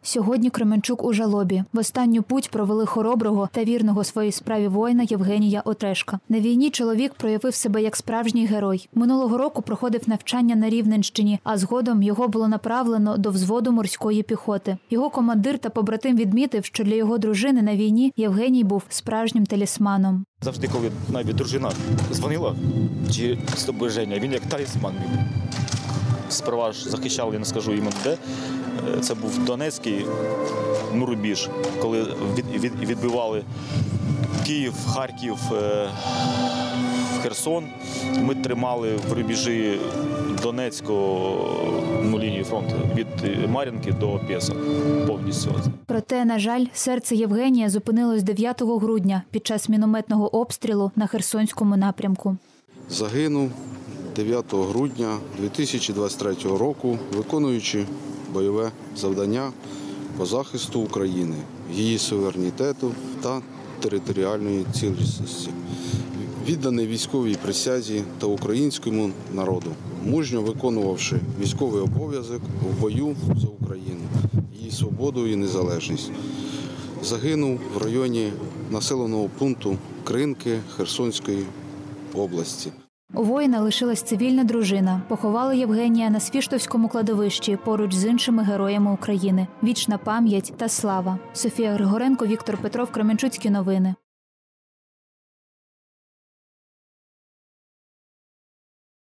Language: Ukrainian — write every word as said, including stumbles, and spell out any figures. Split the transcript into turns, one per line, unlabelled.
Сьогодні Кременчук у жалобі. В останню путь провели хороброго та вірного своїй справі воїна Євгенія Отрешка. На війні чоловік проявив себе як справжній герой. Минулого року проходив навчання на Рівненщині, а згодом його було направлено до взводу морської піхоти. Його командир та побратим відмітив, що для його дружини на війні Євгеній був справжнім талісманом.
Завжди, коли навіть дружина дзвонила, чи з тобою Женя, він як талісман. Сперва ж захищав, я не скажу іменно де. Це був Донецький, ну, рубіж, коли від, від, відбивали Київ, Харків, Херсон. Ми тримали в рубежі Донецького, ну, лінію фронту від Мар'їнки до Пєса повністю.
Проте, на жаль, серце Євгенія зупинилось дев'ятого грудня під час мінометного обстрілу на Херсонському напрямку.
Загинув дев'ятого грудня дві тисячі двадцять третього року, виконуючи бойове завдання по захисту України, її суверенітету та територіальної цілісності. Відданий військовій присязі та українському народу, мужньо виконувавши військовий обов'язок в бою за Україну, її свободу і незалежність. Загинув в районі населеного пункту Кринки Херсонської області.
У воїна лишилась цивільна дружина. Поховали Євгенія на Свіштовському кладовищі поруч з іншими героями України. Вічна пам'ять та слава. Софія Григоренко, Віктор Петров, Кременчуцькі новини.